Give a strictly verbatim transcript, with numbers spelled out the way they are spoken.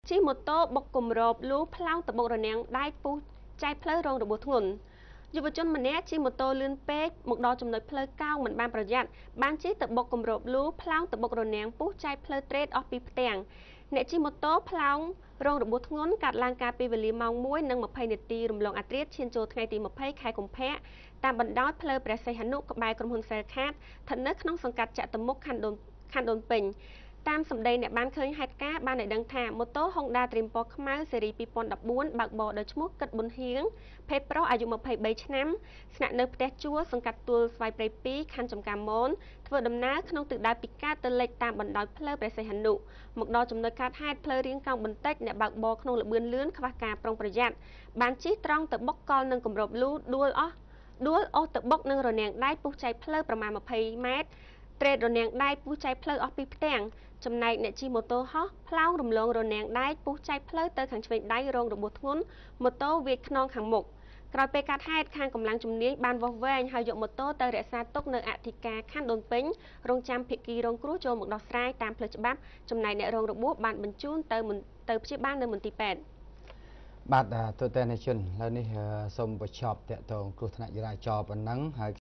Chi mô tô bọc cùng rộp lú plang tập bọc rồi nèng đai pu chai plơ rong được bột ngôn. Dù vật chân mà nét chi mô tô lươn pê một đo chùm nối plơ cao mình banประหยัด ban chí tập bọc cùng rộp lú plang tập bọc rồi nèng pu chai plơ trade off pi tèng. Nè chi mô tô plang rong được bột ngôn cạt lang ca pi về li mong muối nâng một pay nệt ti rùm lòng ạt riết trên chỗ ngày ti một pay khai cùng phe. Tam bận đói plơ bè xây hanu có bài cầm hồn xe khát. Thật nứt không song cạt chạ tầm mốc khăn đồn khăn đồn bình. Tam sầm đây nè ban khơi hạt cá ban này đăng thả một tố Honda Dream Pop Khmer series pi pon đập bốn bạc bò đời chmúc cất bốn hiếng phê proอายุ hai mươi bảy ឆ្នាំ ស្នាក់នៅផ្ទះជួលសង្កាត់ទួលស្វាយព្រៃពីរ ខណ្ឌចំការមន ធ្វើដំណើរក្នុងទិសដៅពីកាទៅលេខតាមបណ្ដោយផ្លូវព្រះសីហនុ មកដល់ចំណុចកាត់ហេតុផ្លូវរៀងកោងបន្តិចអ្នកបើកបរក្នុងលបឿនលឿនខ្វះការប្រុងប្រយ័ត្នបានជិះត្រង់ទៅបុកកលនឹងគម្របលូដួលអស់ដួលអស់ទៅបុកនឹងរនាំងដៃពុះចៃផ្លូវប្រមាណ hai mươi ម៉ែត្រ ត្រេតរនាំងដៃពុះចៃផ្លូវអស់ពីផ្ទាំង ចំណែកអ្នកជិះម៉ូតូហោះផ្លោងរំលងរនាំងដៃពុះចៃផ្លូវទៅខាងឆ្វេងដៃរងរបួសធ្ងន់ម៉ូតូវាយខ្នងខាងមុខក្រោយពេលកាត់ហេតុខាងកម្លាំងជំនាញបានវាស់វែងហើយយកម៉ូតូទៅរក្សាទុកនៅអធិការខណ្ឌដូនពេញរងចាំភាគីរងគ្រោះចូលមកដោះស្រាយតាមផ្លូវច្បាប់ចំណែកអ្នករងរបួសបានបញ្ជូនទៅទៅព្យាបាលនៅមន្ទីរពេទ្យ បាទទូទៅនៃជនឥឡូវនេះសូមបញ្ចប់តកតងគ្រោះថ្នាក់ចរាចរណ៍ប៉ុណ្ណឹងហើយ